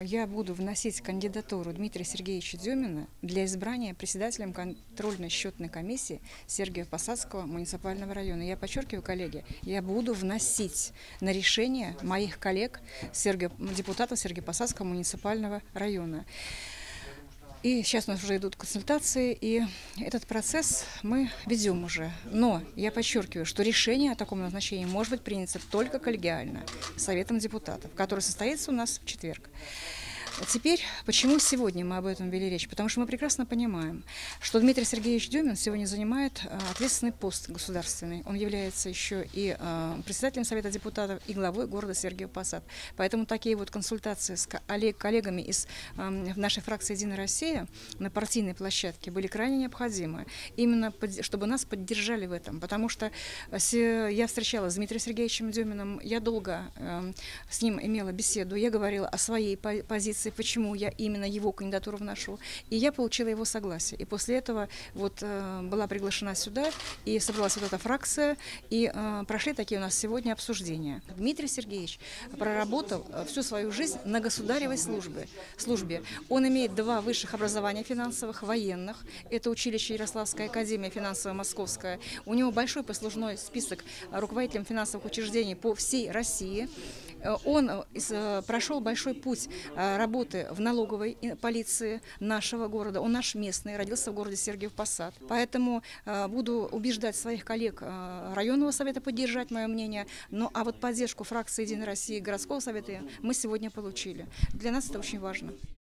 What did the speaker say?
я буду вносить кандидатуру Дмитрия Сергеевича Дюмина для избрания председателем контрольно-счетной комиссии Сергиево-Посадского муниципального района. Я подчеркиваю, коллеги, я буду вносить на решение моих коллег, депутатов Сергиево-Посадского муниципального района. И сейчас у нас уже идут консультации, и этот процесс мы ведем уже. Но я подчеркиваю, что решение о таком назначении может быть принято только коллегиально, Советом депутатов, который состоится у нас в четверг. Теперь, почему сегодня мы об этом вели речь? Потому что мы прекрасно понимаем, что Дмитрий Сергеевич Дюмин сегодня занимает ответственный пост государственный. Он является еще и председателем Совета депутатов, и главой города Сергиев-Посад. Поэтому такие вот консультации с коллегами из нашей фракции «Единая Россия» на партийной площадке были крайне необходимы. Именно чтобы нас поддержали в этом. Потому что я встречалась с Дмитрием Сергеевичем Дюминым, я долго с ним имела беседу, я говорила о своей позиции, почему я именно его кандидатуру вношу, и я получила его согласие. И после этого вот была приглашена сюда, и собралась вот эта фракция, и прошли такие у нас сегодня обсуждения. Дмитрий Сергеевич проработал всю свою жизнь на государевой службе. Он имеет 2 высших образования финансовых, военных, это училище Ярославская академия финансово-московская. У него большой послужной список руководителем финансовых учреждений по всей России. Он прошел большой путь работы в налоговой полиции нашего города. Он наш местный, родился в городе Сергиев-Посад. Поэтому буду убеждать своих коллег районного совета поддержать мое мнение. Ну а вот поддержку фракции «Единой России» городского совета мы сегодня получили. Для нас это очень важно.